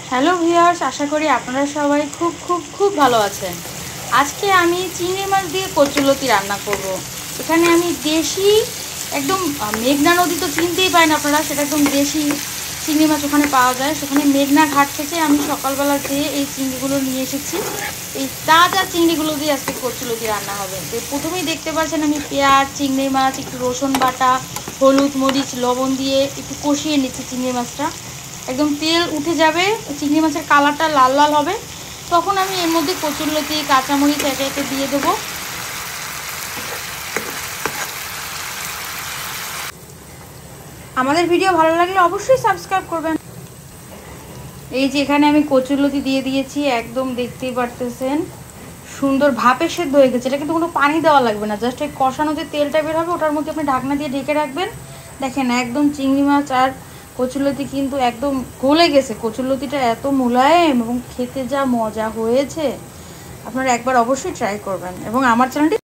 Hello viewers, আশা করি আপনারা সবাই খুব খুব খুব ভালো আছেন। আজকে আমি চিংড়ি মাছ দিয়ে কচুলতি রান্না করব। এখানে আমি দেশি একদম মেঘনা নদী তো চিনতেই পারেন আপনারা, সেটা একদম দেশি চিংড়ি মাছ ওখানে পাওয়া যায়। সেখানে মেঘনা ঘাট থেকে আমি সকালবেলা যেয়ে এই চিংড়িগুলো নিয়ে এসেছি। এই তাজা চিংড়িগুলো দিয়ে আজকে কচুলতি রান্না হবে। তো প্রথমেই দেখতে পাচ্ছেন আমি পেঁয়াজ, চিংড়ি মাছ, একটু রসুন বাটা, হলুদ মরিচ লবণ দিয়ে একটু কষিয়ে নিচ্ছি চিংড়ি মাছটা। একদম তেল উঠে যাবে, চিংড়ি মাছের কালারটা লাল লাল হবে, তখন আমি এর মধ্যে কচুরলতি কাঁচামরিচ একে একে দিয়ে দেবো। আমাদের ভিডিও ভালো লাগলে অবশ্যই সাবস্ক্রাইব করবেন। এই যে এখানে আমি কচুরলতি দিয়ে দিয়েছি, একদম দেখতেই পারতেছেন সুন্দর ভাপে সেদ্ধ হয়ে গেছে। এটা কিন্তু কোনো পানি দেওয়া লাগবে না, জাস্ট এই কষানো যে তেলটা বের হবে ওটার মধ্যে আপনি ঢাকনা দিয়ে ঢেকে রাখবেন। দেখেন একদম চিংড়ি মাছ আর কচুরলতি কিন্তু একদম গলে গেছে। কচুরলতিটা এত মোলায়েম এবং খেতে যা মজা হয়েছে, আপনারা একবার অবশ্যই ট্রাই করবেন এবং আমার চ্যানেলটি